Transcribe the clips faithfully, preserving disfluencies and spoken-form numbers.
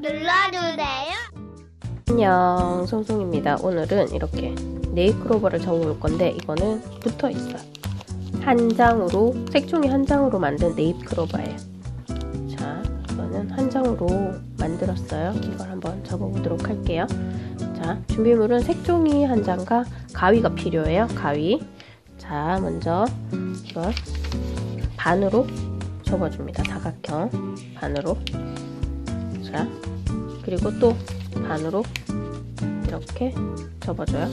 눌러주세요. 안녕, 송송입니다. 오늘은 이렇게 네일크로버를 접어볼 건데 이거는 붙어 있어요. 한 장으로, 색종이 한 장으로 만든 네일크로버예요. 자, 이거는 한 장으로 만들었어요. 이걸 한번 접어보도록 할게요. 자, 준비물은 색종이 한 장과 가위가 필요해요. 가위. 자, 먼저 이걸 반으로 접어줍니다. 사각형 반으로. 자, 그리고 또 반으로 이렇게 접어줘요.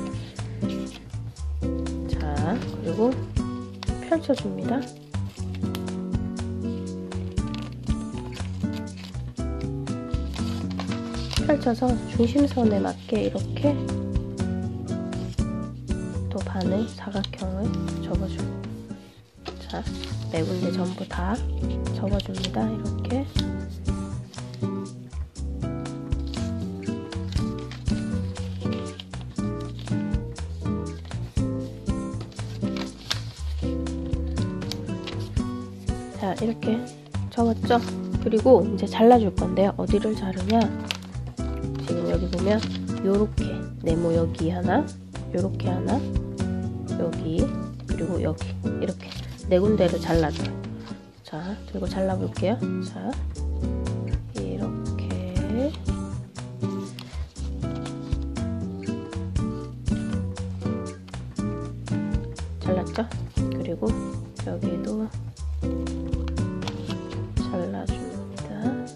자, 그리고 펼쳐줍니다. 펼쳐서 중심선에 맞게 이렇게 또 반을 사각형을 접어줍니다. 자, 네 군데 전부 다 접어줍니다. 이렇게. 자, 이렇게 접었죠? 그리고 이제 잘라줄 건데요. 어디를 자르냐? 지금 여기 보면 요렇게 네모 여기 하나, 요렇게 하나, 여기, 그리고 여기 이렇게 네 군데를 잘라줘요. 자, 그리고 잘라볼게요. 자, 이렇게 잘랐죠? 그리고 여기도 잘라줍니다.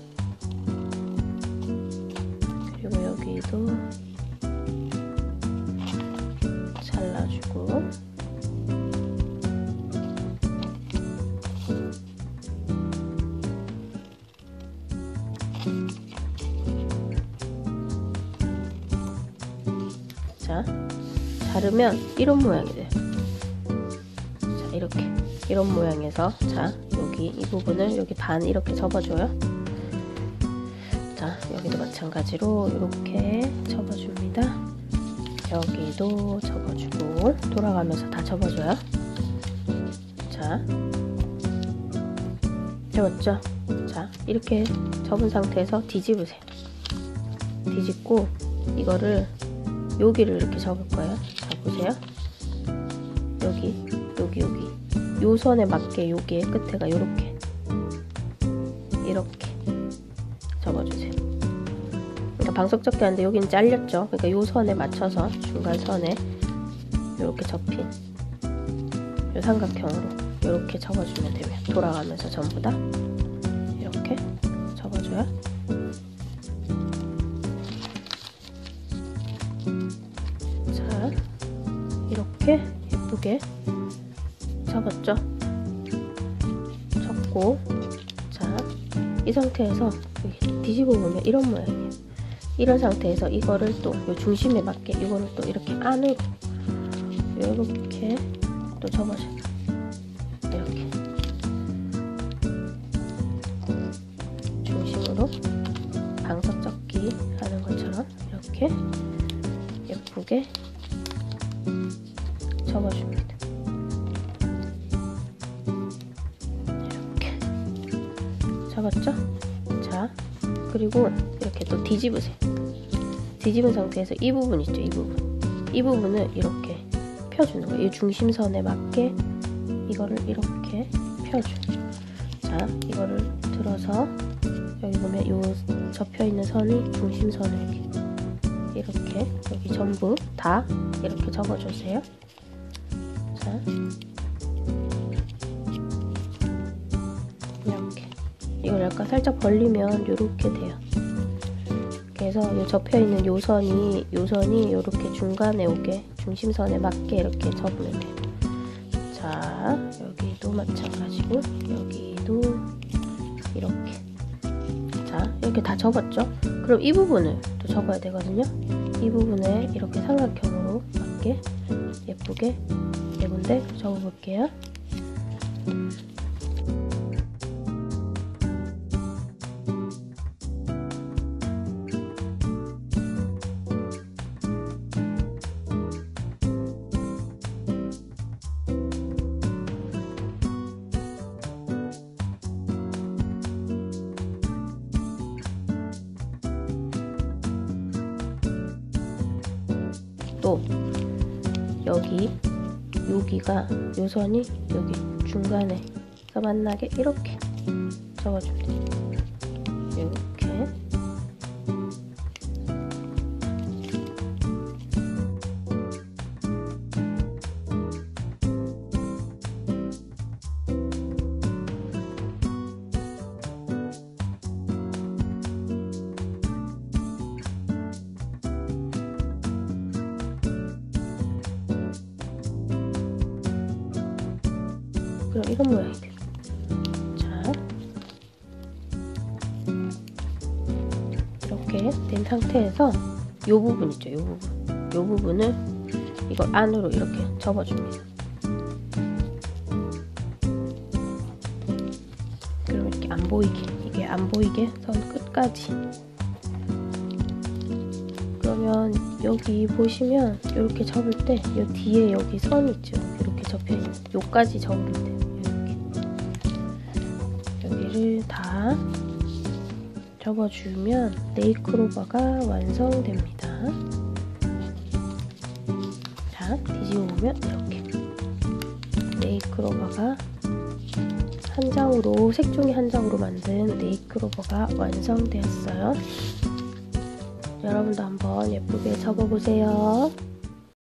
그리고 여기도 잘라주고, 자, 자르면 이런 모양이 돼요. 자, 이렇게 이런 모양에서, 자, 여기 이 부분을 여기 반 이렇게 접어줘요. 자, 여기도 마찬가지로 이렇게 접어줍니다. 여기도 접어주고 돌아가면서 다 접어줘요. 자, 접었죠? 자, 이렇게 접은 상태에서 뒤집으세요. 뒤집고 이거를 여기를 이렇게 접을 거예요. 자, 보세요. 여기, 여기, 여기. 요 선에 맞게 여기에 끝에가 요렇게 이렇게 접어주세요. 그러니까 방석 접기 하는데 여기는 잘렸죠. 그러니까 요 선에 맞춰서 중간 선에 요렇게 접힌 요 삼각형으로 요렇게 접어주면 되고요. 돌아가면서 전부 다 이렇게 접어줘요. 자, 이렇게 예쁘게 접었죠? 접고, 자, 이 상태에서 뒤집어 보면 이런 모양이에요. 이런 상태에서 이거를 또 요 중심에 맞게 이거를 또 이렇게 안으로 이렇게 또 접어줘요. 이렇게 중심으로 방석 접기 하는 것처럼 이렇게 예쁘게 접어줍니다. 접었죠? 자, 그리고 이렇게 또 뒤집으세요. 뒤집은 상태에서 이 부분 있죠? 이 부분. 이 부분을 이렇게 펴주는 거예요. 이 중심선에 맞게 이거를 이렇게 펴줘요. 자, 이거를 들어서 여기 보면 요 접혀있는 선이 중심선을 이렇게 이렇게 여기 전부 다 이렇게 접어주세요. 자, 이걸 약간 살짝 벌리면 요렇게 돼요. 그래서 요 접혀있는 요 선이, 요 선이 요렇게 중간에 오게 중심선에 맞게 이렇게 접으면 돼요. 자, 여기도 마찬가지고, 여기도 이렇게. 자, 이렇게 다 접었죠? 그럼 이 부분을 또 접어야 되거든요? 이 부분에 이렇게 삼각형으로 맞게 예쁘게 네 군데 접어볼게요. 또 여기 여기가 요선이 여기 중간에서 만나게 이렇게 접어주면 돼요. 이렇게. 그럼 이런 모양이 돼요. 자, 이렇게 된 상태에서 이 부분 있죠, 이 부분. 이 부분을 이걸 안으로 이렇게 접어줍니다. 그럼 이렇게 안 보이게, 이게 안 보이게 선 끝까지. 그러면 여기 보시면 이렇게 접을 때 이 뒤에 여기 선 있죠, 이렇게 접혀있는 요까지 접으면 돼요. 여기를 다 접어주면 네일크로버가 완성됩니다. 자, 뒤집어 보면 이렇게 네일크로버가 한 장으로, 색종이 한 장으로 만든 네일크로버가 완성되었어요. 여러분도 한번 예쁘게 접어보세요.